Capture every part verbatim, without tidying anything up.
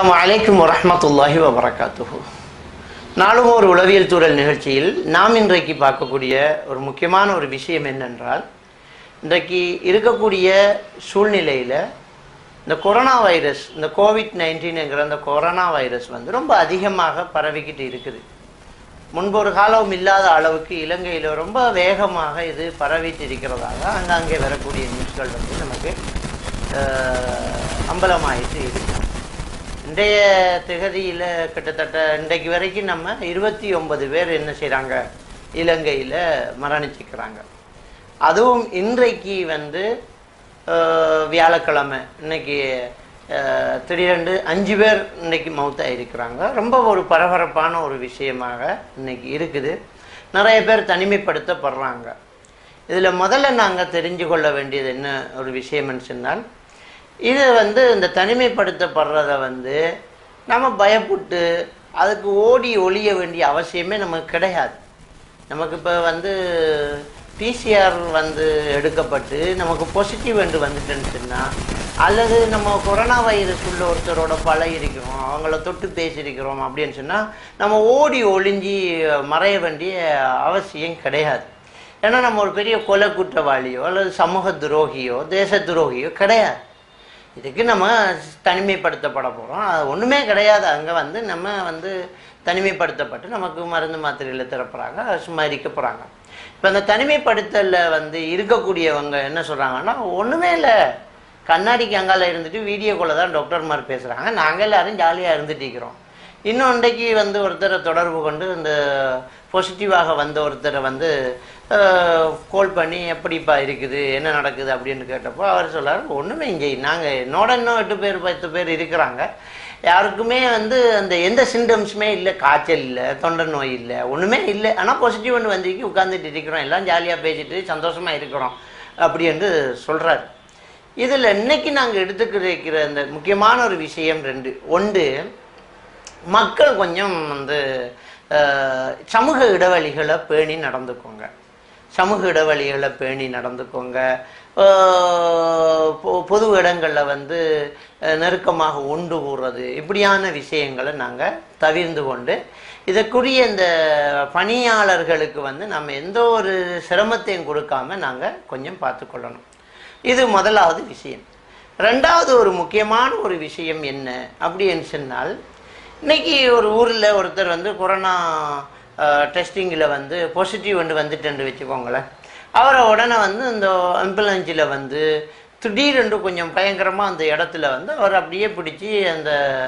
அஸ்ஸலாமு அலைக்கும் வரஹ்மத்துல்லாஹி வபரகாத்துஹு. நாளும் ஒரு உளவியல் தூரல் நிகழ்ச்சியில் நாம் இன்றைக்கு பார்க்கக்கூடிய ஒரு முக்கியமான ஒரு விஷயம் என்னென்றால், இன்றைக்கு இருக்கக்கூடிய சூழ்நிலையில் இந்த கொரோனா வைரஸ், இந்த கோவிட் நைன்டீன்ங்கிற அந்த கொரோனா வைரஸ் வந்து ரொம்ப அதிகமாக பரவிக்கிட்டு இருக்குது. முன்பு ஒரு காலம் இல்லாத அளவுக்கு இலங்கையில் ரொம்ப வேகமாக இது பரவிட்டு இருக்கிறதாக அங்கங்கே வரக்கூடிய நியூஸ்கள் வந்து நமக்கு அம்பலமாயிட்டு இருக்கு. இன்றைய திகதியில் கிட்டத்தட்ட இன்றைக்கு வரைக்கும் நம்ம இருபத்தி ஒன்பது பேர் என்ன செய்கிறாங்க, இலங்கையில் மரணிச்சிக்கிறாங்க. அதுவும் இன்றைக்கு வந்து வியாழக்கிழமை, இன்னைக்கு திடீரென்று அஞ்சு பேர் இன்னைக்கு மௌத்தாக இருக்கிறாங்க. ரொம்ப ஒரு பரபரப்பான ஒரு விஷயமாக இன்னைக்கு இருக்குது. நிறைய பேர் தனிமைப்படுத்தப்படுறாங்க. இதில் முதல்ல நாங்கள் தெரிஞ்சு கொள்ள வேண்டியது என்ன ஒரு விஷயம்னு சொன்னால், இது வந்து இந்த தனிமைப்படுத்தப்படுறத வந்து நம்ம பயப்பட்டு அதுக்கு ஓடி ஒழிய வேண்டிய அவசியமே நமக்கு கிடையாது. நமக்கு இப்போ வந்து பிசிஆர் வந்து எடுக்கப்பட்டு நமக்கு பாசிட்டிவ் என்று வந்துட்டுன்னு சொன்னால், அல்லது நம்ம கொரோனா வைரஸ் உள்ள ஒருத்தரோட பழகி இருக்கிறோம், அவங்கள தொட்டு பேசியிருக்கிறோம் அப்படின்னு சொன்னால் நம்ம ஓடி ஒளிஞ்சி மறைய வேண்டிய அவசியம் கிடையாது. ஏன்னா நம்ம ஒரு பெரிய கொலை குற்றவாளியோ அல்லது சமூக துரோகியோ தேச துரோகியோ கிடையாது. இதுக்கு நம்ம தனிமைப்படுத்தப்பட போகிறோம், அது ஒன்றுமே கிடையாது. அங்கே வந்து நம்ம வந்து தனிமைப்படுத்தப்பட்டு நமக்கு மருந்து மாத்திரையில் திறப்புறாங்க, சும்மா இருக்க போகிறாங்க. இப்போ அந்த தனிமைப்படுத்தலில் வந்து இருக்கக்கூடியவங்க என்ன சொல்கிறாங்கன்னா, ஒன்றுமே இல்லை, கண்ணாடிக்கு அங்கால இருந்துட்டு வீடியோக்குள்ளே தான் டாக்டர்மார் பேசுகிறாங்க, நாங்கள் எல்லோரும் ஜாலியாக இருந்துட்டு இருக்கிறோம். இன்னும் இன்றைக்கு வந்து ஒருத்தரை தொடர்பு கொண்டு இந்த பாசிட்டிவாக வந்த ஒருத்தரை வந்து கால் பண்ணி எப்படிப்பா இருக்குது, என்ன நடக்குது அப்படின்னு கேட்டப்போ அவர் சொல்கிறார், ஒன்றுமே இங்கே நாங்கள் என்னோட இன்னும் எட்டு பேர் பத்து பேர் இருக்கிறாங்க, யாருக்குமே வந்து அந்த எந்த சிம்டம்ஸுமே இல்லை, காய்ச்சல் இல்லை, தொண்டை நோய் இல்லை, ஒன்றுமே இல்லை, ஆனால் பாசிட்டிவ் ஒன்று வந்துருக்கு, உட்காந்துட்டு இருக்கிறோம், எல்லாம் ஜாலியாக பேசிட்டு சந்தோஷமாக இருக்கிறோம் அப்படி என்று சொல்கிறார். இதில் இன்னைக்கு நாங்கள் எடுத்துக்கிற இந்த முக்கியமான ஒரு விஷயம் ரெண்டு. ஒன்று, மக்கள் கொஞ்சம் வந்து சமூக இடைவெளிகளை பேணி நடந்துக்கோங்க, சமூக இடைவெளிகளை பேணி நடந்துக்கோங்க. பொது இடங்களில் வந்து நெருக்கமாக ஒன்று கூடுறது, இப்படியான விஷயங்களை நாங்கள் தவிர்ந்து கொண்டு இதற்குரிய இந்த பணியாளர்களுக்கு வந்து நம்ம எந்த ஒரு சிரமத்தையும் கொடுக்காம நாங்கள் கொஞ்சம் பார்த்துக்கொள்ளணும். இது முதலாவது விஷயம். ரெண்டாவது ஒரு முக்கியமான ஒரு விஷயம் என்ன அப்படின்னு சொன்னால், இன்னைக்கு ஒரு ஊரில் ஒருத்தர் வந்து கொரோனா டெஸ்டிங்கில் வந்து பாசிட்டிவ் வந்து வந்துட்டு வச்சுக்கோங்களேன், அவரை உடனே வந்து இந்த ஆம்புலன்ஸில் வந்து திடீரென்று கொஞ்சம் பயங்கரமாக அந்த இடத்துல வந்து அவர் அப்படியே பிடிச்சி அந்த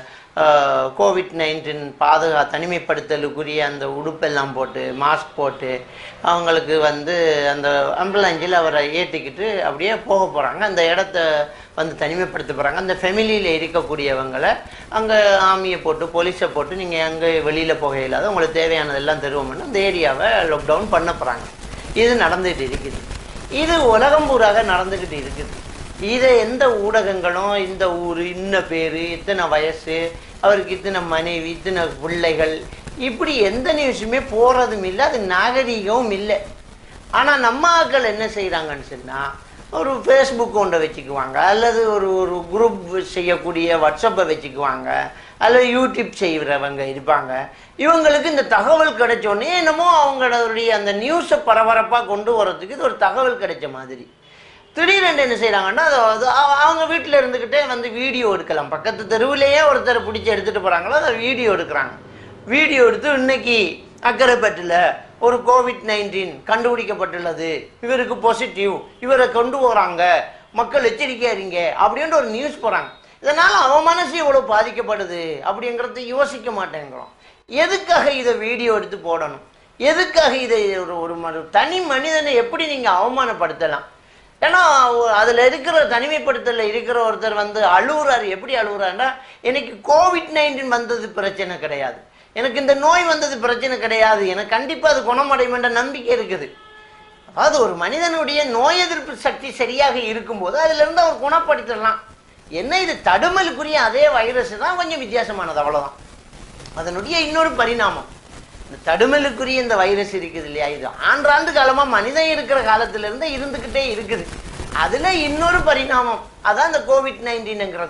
கோவிட் நைன்டீன் பாதுகா தனிமைப்படுத்தலுக்குரிய அந்த உடுப்பெல்லாம் போட்டு மாஸ்க் போட்டு அவங்களுக்கு வந்து அந்த ஆம்புலன்ஸில் அவரை ஏற்றிக்கிட்டு அப்படியே போக போகிறாங்க. அந்த இடத்த வந்து தனிமைப்படுத்த போகிறாங்க. அந்த ஃபெமிலியில் இருக்கக்கூடியவங்களை அங்கே ஆர்மியை போட்டு போலீஸை போட்டு நீங்கள் அங்கே வெளியில் போக இல்லாத உங்களுக்கு தேவையானதெல்லாம் தருவோம்னு அந்த ஏரியாவை லாக்டவுன் பண்ண போகிறாங்க. இது நடந்துகிட்டு இருக்குது. இது உலகம் பூராக நடந்துக்கிட்டு இருக்குது. இதை எந்த ஊடகங்களும் இந்த ஊர் இன்ன பேர் இத்தனை வயசு அவருக்கு இத்தனை மனைவி இத்தனை பிள்ளைகள் இப்படி எந்த நியூஸுமே போகிறதும் இல்லை, அது நாகரீகமும் இல்லை. ஆனால் நம்ம ஆட்கள் என்ன செய்கிறாங்கன்னு சொன்னால், ஒரு ஃபேஸ்புக் ஒன்றை வச்சுக்குவாங்க, அல்லது ஒரு ஒரு குரூப் செய்யக்கூடிய வாட்ஸ்அப்பை வச்சுக்குவாங்க, அல்லது யூடியூப் செய்கிறவங்க இருப்பாங்க. இவங்களுக்கு இந்த தகவல் கிடைச்சோடனே என்னமோ அவங்களுடைய அந்த நியூஸை பரபரப்பாக கொண்டு வரதுக்கு இது ஒரு தகவல் கிடைச்ச மாதிரி திடீரென்று என்ன செய்கிறாங்கன்னா, அது அவங்க வீட்டில் இருந்துக்கிட்டே வந்து வீடியோ எடுக்கலாம். பக்கத்து தெருவிலேயே ஒருத்தரை பிடிச்சி எடுத்துகிட்டு போகிறாங்களோ அதை வீடியோ எடுக்கிறாங்க. வீடியோ எடுத்து இன்னைக்கு அக்கரைப்பட்டில் ஒரு கோவிட் நைன்டீன் கண்டுபிடிக்கப்பட்டுள்ளது, இவருக்கு பாசிட்டிவ், இவரை கொண்டு போகிறாங்க, மக்கள் எச்சரிக்கையாக இருங்க அப்படின்ட்டு ஒரு நியூஸ் போகிறாங்க. இதனால் அவன் மனசு எவ்வளோ பாதிக்கப்படுது அப்படிங்கிறத யோசிக்க மாட்டேங்கிறோம். எதுக்காக இதை வீடியோ எடுத்து போடணும்? எதுக்காக இதை ஒரு ஒரு தனி மனிதனை எப்படி நீங்கள் அவமானப்படுத்தலாம்? ஏன்னா அதில் இருக்கிற தனிமைப்படுத்தலில் இருக்கிற ஒருத்தர் வந்து அழுகுறாரு. எப்படி அழுகுறாருன்னா, எனக்கு கோவிட் நைன்டீன் வந்தது பிரச்சனை கிடையாது, எனக்கு இந்த நோய் வந்தது பிரச்சனை கிடையாது, எனக்கு கண்டிப்பாக அது குணமடையுமென்ற நம்பிக்கை இருக்குது. அதாவது ஒரு மனிதனுடைய நோய் எதிர்ப்பு சக்தி சரியாக இருக்கும்போது அதிலிருந்து அவர் குணப்படுத்திடலாம். என்ன இது தடுமலுக்குரிய அதே வைரஸ் தான், கொஞ்சம் வித்தியாசமானது, அவ்வளோதான். அதனுடைய இன்னொரு பரிணாமம் இந்த தடுமலுக்குரிய இந்த வைரஸ் இருக்குது இல்லையா, இது ஆண்டாண்டு காலமாக மனிதன் இருக்கிற காலத்திலிருந்து இருந்துக்கிட்டே இருக்குது. அதில் இன்னொரு பரிணாமம் அதான் இந்த கோவிட் நைன்டீன்ங்கிறது.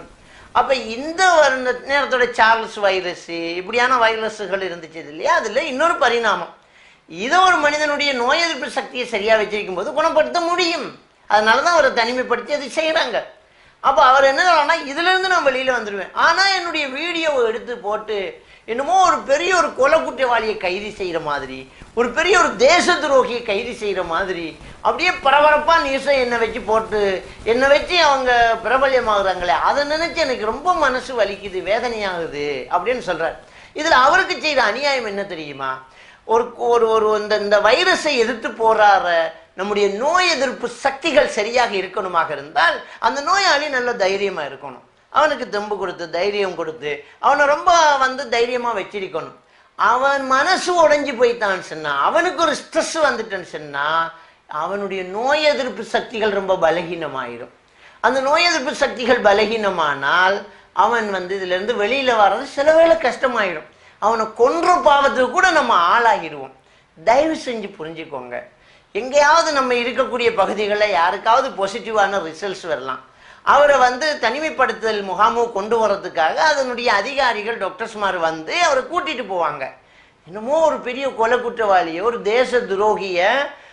அப்ப இந்த நேரத்தோட சார்ல்ஸ் வைரஸ் இப்படியான வைரஸுகள் இருந்துச்சு இல்லையா, அதுல இன்னொரு பரிணாமம். இதை ஒரு மனிதனுடைய நோய் எதிர்ப்பு சக்தியை சரியா வச்சிருக்கும் போது குணப்படுத்த முடியும். அதனாலதான் அவரை தனிமைப்படுத்தி அதை செய்யறாங்க. அப்ப அவர் என்ன சொல்றாருன்னா, இதுல இருந்து நான் வெளியில வந்துடுவேன், ஆனா என்னுடைய வீடியோவை எடுத்து போட்டு என்னமோ ஒரு பெரிய ஒரு கொலை குற்றவாளியை கைது செய்யற மாதிரி, ஒரு பெரிய ஒரு தேச துரோகியை கைது செய்யற மாதிரி அப்படியே பரபரப்பா நியூஸை என்ன வச்சு போட்டு என்ன வச்சு அவங்க பிரபல்யமாகறாங்களே, அதை நினைச்சு எனக்கு ரொம்ப மனசு வலிக்குது, வேதனையாகுது அப்படின்னு சொல்றாரு. இதுல அவருக்கு செய்த அநியாயம் என்ன தெரியுமா? ஒரு ஒரு ஒரு இந்த இந்த வைரஸை எதிர்த்து போராடுற நம்முடைய நோய் எதிர்ப்பு சக்திகள் சரியாக இருக்கணுமாக இருந்தால் அந்த நோயாளி நல்ல தைரியமா இருக்கணும். அவனுக்கு தெம்பு கொடுத்து தைரியம் கொடுத்து அவனை ரொம்ப வந்து தைரியமா வச்சிருக்கணும். அவன் மனசு உடைஞ்சு போய்த்தான் சொன்னா, அவனுக்கு ஒரு ஸ்ட்ரெஸ் வந்துட்டேன்னு சொன்னா அவனுடைய நோய் எதிர்ப்பு சக்திகள் ரொம்ப பலகீனமாயிடும். அந்த நோய் எதிர்ப்பு சக்திகள் பலகீனமானால் அவன் வந்து இதுல இருந்து வெளியில வர்றது சில வேளை கஷ்டமாயிடும். அவனை கொன்ற பாவத்துக்கு கூட நம்ம ஆளாகிடுவோம். தயவு செஞ்சு புரிஞ்சுக்கோங்க, எங்கேயாவது நம்ம இருக்கக்கூடிய பகுதிகளில் யாருக்காவது பாசிட்டிவான ரிசல்ட்ஸ் வரலாம். அவரை வந்து தனிமைப்படுத்தல் முகாமு கொண்டு வர்றதுக்காக அதனுடைய அதிகாரிகள் டாக்டர்ஸ்மார் வந்து அவரை கூட்டிட்டு போவாங்க. என்னமோ ஒரு பெரிய கொலை குற்றவாளியை, ஒரு தேச துரோகிய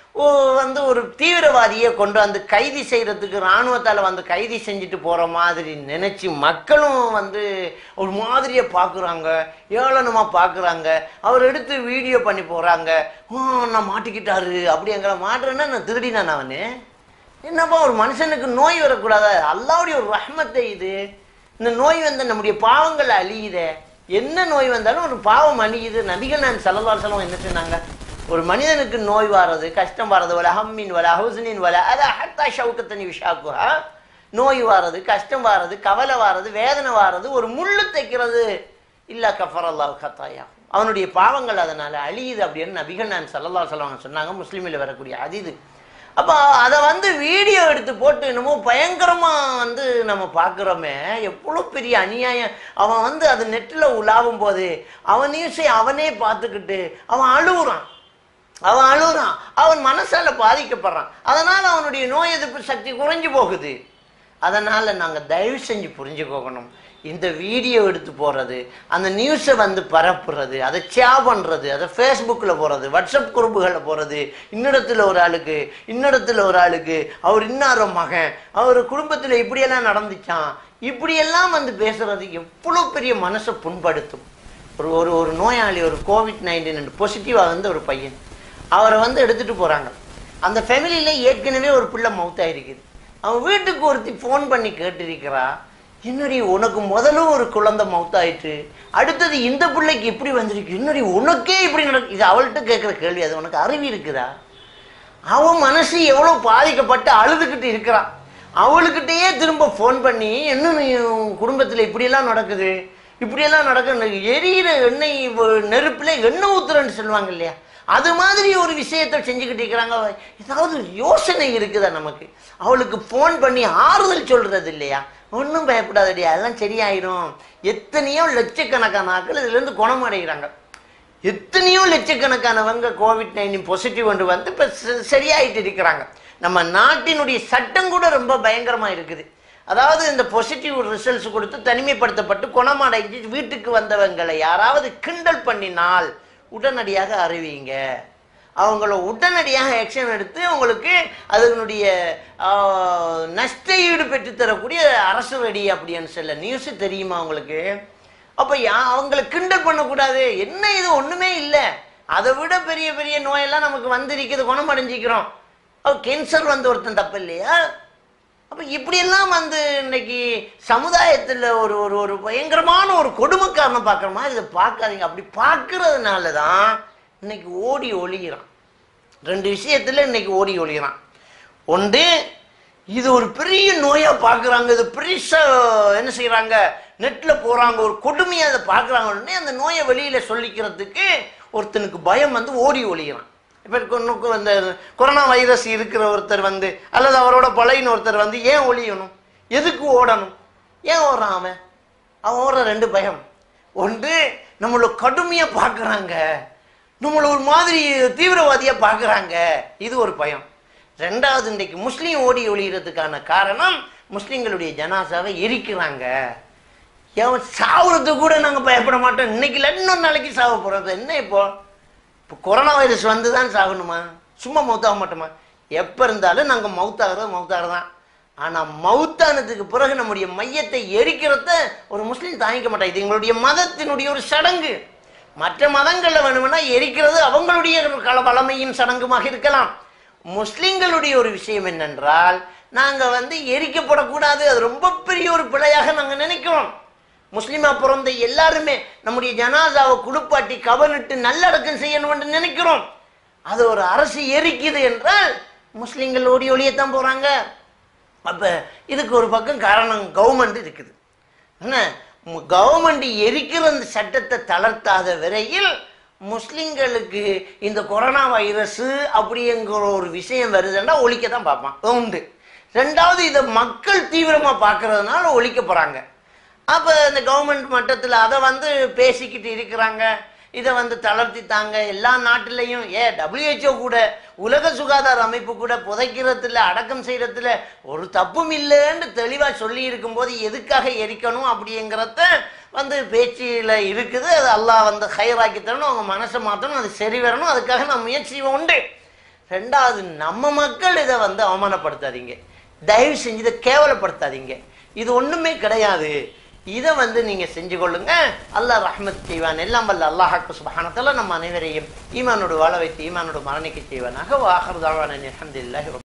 வந்து ஒரு தீவிரவாதியை கொண்டு வந்து கைது செய்யறதுக்கு இராணுவத்தால் வந்து கைது செஞ்சுட்டு போற மாதிரி நினைச்சு மக்களும் வந்து ஒரு மாதிரியை பார்க்குறாங்க, ஏளனமா பார்க்குறாங்க. அவர் எடுத்து வீடியோ பண்ணி போறாங்க. நான் மாட்டிக்கிட்டாரு அப்படிங்கிற மாட்டுறேன்னா நான் திருடினான் அவனு. என்னப்பா ஒரு மனுஷனுக்கு நோய் வரக்கூடாதா? அல்லாவுடைய ஒரு ரஹ்மத்தை இது. இந்த நோய் வந்து நம்முடைய பாவங்கள் அழியுத. என்ன நோய் வந்தாலும் ஒரு பாவம் அழியுது. நபிகள் நான் ஸல்லல்லாஹு அலைஹி வஸல்லம் என்ன சொன்னாங்க? ஒரு மனிதனுக்கு நோய் வாரது, கஷ்டம் வாரது, வல ஹம்மின் வல ஹுஸ்னின் வல அத ஹத்தா ஷௌகத்தனி விஷாக்குஹா, நோய் வாரது, கஷ்டம் வாரது, கவலை வாரது, வேதனை வாரது, ஒரு முள்ளு தைக்கிறது இல்லா கஃபரல்லாஹு கத்தாயா, அவனுடைய பாவங்கள் அதனால அழியுது அப்படின்னு நபிகள் நான் ஸல்லல்லாஹு அலைஹி வஸல்லம் சொன்னாங்க. முஸ்லிமில் வரக்கூடிய ஹதீஸ். அப்போ அதை வந்து வீடியோ எடுத்து போட்டு என்னமோ பயங்கரமா வந்து நம்ம பார்க்குறோமே, எவ்வளோ பெரிய அநியாயம். அவன் வந்து அது நெட்டில் உலாவும் போது அவன் நியூஸை அவனே பார்த்துக்கிட்டு அவன் அழுகுறான், அவன் அழுகுறான், அவன் மனசால பாதிக்கப்படுறான். அதனால அவனுடைய நோய் எதிர்ப்பு சக்தி குறைஞ்சு போகுது. அதனால நாங்கள் தயவு செஞ்சு புரிஞ்சுக்கோக்கணும், இந்த வீடியோ எடுத்து போடுறது, அந்த நியூஸை வந்து பரப்புறது, அதை ஷேர் பண்ணுறது, அதை ஃபேஸ்புக்கில் போடுறது, வாட்ஸ்அப் குரூப்புகளில் போடுறது, இன்னிடத்துல ஒரு ஆளுக்கு இன்னிடத்துல ஒரு ஆளுக்கு அவர் இன்னார மகன் அவர் குடும்பத்தில் இப்படியெல்லாம் நடந்துச்சான் இப்படியெல்லாம் வந்து பேசுறது எவ்வளோ பெரிய மனசை புண்படுத்தும். ஒரு ஒரு ஒரு நோயாளி, ஒரு கோவிட் நைன்டீன் பாசிட்டிவாக வந்து ஒரு பையன், அவரை வந்து எடுத்துகிட்டு போகிறாங்க. அந்த ஃபேமிலியில் ஏற்கனவே ஒரு பிள்ளை மவுத்தாயிருக்குது. அவன் வீட்டுக்கு ஒருத்தி ஃபோன் பண்ணி கேட்டிருக்கிறா, என்னடி உனக்கு முதலும் ஒரு குழந்தை மவுத்தாயிட்டு, அடுத்தது இந்த பிள்ளைக்கு இப்படி வந்திருக்கு, என்னடி உனக்கே இப்படி நடக்கு. இது அவள்கிட்ட கேட்குற கேள்வி, அது உனக்கு அறிவு இருக்குதா? அவன் மனசு எவ்வளோ பாதிக்கப்பட்டு அழுதுகிட்டு இருக்கிறான். அவளுக்கிட்டேயே திரும்ப ஃபோன் பண்ணி, என்ன குடும்பத்தில் இப்படியெல்லாம் நடக்குது, இப்படியெல்லாம் நடக்குது, எரியிற எண்ணெய் நெருப்புல எண்ணெய் ஊத்துறன்னு சொல்லுவாங்க இல்லையா, அது மாதிரி ஒரு விஷயத்தை செஞ்சுக்கிட்டு இருக்கிறாங்க. ஏதாவது யோசனை இருக்குதா நமக்கு? அவளுக்கு ஃபோன் பண்ணி ஆறுதல் சொல்றது இல்லையா? ஒன்றும் பயப்படாதடி, அதெல்லாம் சரியாயிடும். எத்தனையோ லட்சக்கணக்கான ஆட்கள் இதுலேருந்து குணமடைகிறாங்க. எத்தனையோ லட்சக்கணக்கானவங்க கோவிட் நைன்டீன் பாசிட்டிவ் ஒன்று வந்து இப்போ சரியாயிட்டு இருக்கிறாங்க. நம்ம நாட்டினுடைய சட்டம் கூட ரொம்ப பயங்கரமாக இருக்குது. அதாவது இந்த பாசிட்டிவ் ரிசல்ட்ஸ் கொடுத்து தனிமைப்படுத்தப்பட்டு குணமடைஞ்சு வீட்டுக்கு வந்தவங்களை யாராவது கிண்டல் பண்ணினால் உடனடியாக அறிவிங்க. அவங்கள உடனடியாக ஆக்ஷன் எடுத்து அவங்களுக்கு அதனுடைய நஷ்ட ஈடு பெற்று தரக்கூடிய அரசு ரெடி அப்படின்னு சொல்ல நியூஸ் தெரியுமா அவங்களுக்கு? அப்போ யா அவங்கள கிண்டல் பண்ணக்கூடாது. என்ன இது ஒன்றுமே இல்லை, அதை விட பெரிய பெரிய நோயெல்லாம் நமக்கு வந்திருக்குது, குணமடைஞ்சிக்கிறோம். அவ கேன்சர் வந்து ஒருத்தன் தப்பு இல்லையா? அப்போ இப்படியெல்லாம் வந்து இன்னைக்கு சமுதாயத்தில் ஒரு ஒரு ஒரு பயங்கரமான ஒரு கொடுமைக்காரனை பார்க்குற மாதிரி இதை பார்க்காதீங்க. அப்படி பார்க்கறதுனால தான் இன்னைக்கு ஓடி ஒளிகிறான். ரெண்டு விஷயத்துல இன்னைக்கு ஓடி ஒளிகிறான். ஒன்று, இது ஒரு பெரிய நோயா பார்க்குறாங்க, இது பெருசா என்ன செய்யறாங்க, நெட்ல போறாங்க, ஒரு கொடுமையை அதை பார்க்குறாங்க. உடனே அந்த நோயை வெளியில சொல்லிக்கிறதுக்கு ஒருத்தனுக்கு பயம் வந்து ஓடி ஒளிகிறான். இப்போ இந்த கொரோனா வைரஸ் இருக்கிற ஒருத்தர் வந்து அல்லது அவரோட பழையின ஒருத்தர் வந்து ஏன் ஒளியணும், எதுக்கு ஓடணும், ஏன் ஓடுறான் அவன்? அவன் ஓடுற ரெண்டு பயம். ஒன்று, நம்மளை கடுமையாக பார்க்குறாங்க, நம்மளை ஒரு மாதிரி தீவிரவாதியாக பார்க்குறாங்க, இது ஒரு பயம். ரெண்டாவது, இன்றைக்கு முஸ்லீம் ஓடி ஒளிகிறதுக்கான காரணம் முஸ்லீம்களுடைய ஜனாசாவை எரிக்கிறாங்க. ஏன் சாவுறதுக்கு கூட நாங்கள் பயப்பட மாட்டோம். இன்னைக்கு இல்லை இன்னொரு நாளைக்கு சாவ போகிறது என்ன? இப்போ இப்போ கொரோனா வைரஸ் வந்து தான் சாகணுமா? சும்மா மௌத்தாக மாட்டோமா? எப்போ இருந்தாலும் நாங்கள் மௌத்தாகிறது மௌத்தாக தான். ஆனால் மௌத்தானதுக்கு பிறகு நம்முடைய மையத்தை எரிக்கிறத ஒரு முஸ்லீம் தாங்கிக்க மாட்டாங்க. இது எங்களுடைய மதத்தினுடைய ஒரு சடங்கு. மற்ற மதங்களில் வேணும்னா எரிக்கிறது அவங்களுடைய கள வளமையின் சடங்குமாக இருக்கலாம். முஸ்லிம்களுடைய ஒரு விஷயம் என்னென்றால் நாங்கள் வந்து எரிக்கப்படக்கூடாது. அது ரொம்ப பெரிய ஒரு பிழையாக நாங்கள் நினைக்கிறோம். முஸ்லிமா பிறந்த எல்லாருமே நம்முடைய ஜனாசாவை குளிப்பாட்டி கவனிட்டு நல்லடக்கம் செய்யணும் என்று நினைக்கிறோம். அது ஒரு அரசு எரிக்குது என்றால் முஸ்லிம்கள் ஓடி ஒளியத்தான் போகிறாங்க. அப்போ இதுக்கு ஒரு பக்கம் காரணம் கவர்மெண்ட் இருக்குது. என்ன கவர்மெண்ட் எரிக்கிற அந்த சட்டத்தை தளர்த்தாத வரையில் முஸ்லிம்களுக்கு இந்த கொரோனா வைரஸ் அப்படிங்கிற ஒரு விஷயம் வருதுன்னா ஒழிக்க தான் பார்ப்பான் உண்டு. ரெண்டாவது இதை மக்கள் தீவிரமாக பார்க்கறதுனால ஒழிக்க போகிறாங்க. அப்போ இந்த கவர்மெண்ட் மட்டத்தில் அதை வந்து பேசிக்கிட்டு இருக்கிறாங்க. இதை வந்து தளர்த்தித்தாங்க. எல்லா நாட்டிலையும் ஏ டபிள்யூஹெச்ஓ கூட உலக சுகாதார அமைப்பு கூட புதைக்கிறதுல அடக்கம் செய்யறதுல ஒரு தப்பும் இல்லைன்னு தெளிவாக சொல்லி இருக்கும்போது எதுக்காக எரிக்கணும் அப்படிங்கிறத வந்து பேச்சில் இருக்குது. அது அல்லாஹ் வந்து ஹைராக்கி தரணும், அவங்க மனசை மாற்றணும், அது சரி வரணும். அதுக்காக நம்ம முயற்சி உண்டு. ரெண்டாவது நம்ம மக்கள் இதை வந்து அவமானப்படுத்தாதீங்க, தயவு செஞ்சு இதை கேவலப்படுத்தாதீங்க. இது ஒன்றுமே கிடையாது. இதை வந்து நீங்கள் செஞ்சு கொள்ளுங்க. அல்லாஹ் ரஹ்மத் செய்வான். எல்லாம் வல்ல அல்லாஹ் சுப்ஹானஹு வ தஆலா நம்ம அனைவரையும் ஈமானோடு வாழ வைத்து ஈமானோடு மரணிக்க செய்வானாக. வ ஆகிரு தஅவானா அல்ஹம்துலில்லாஹி.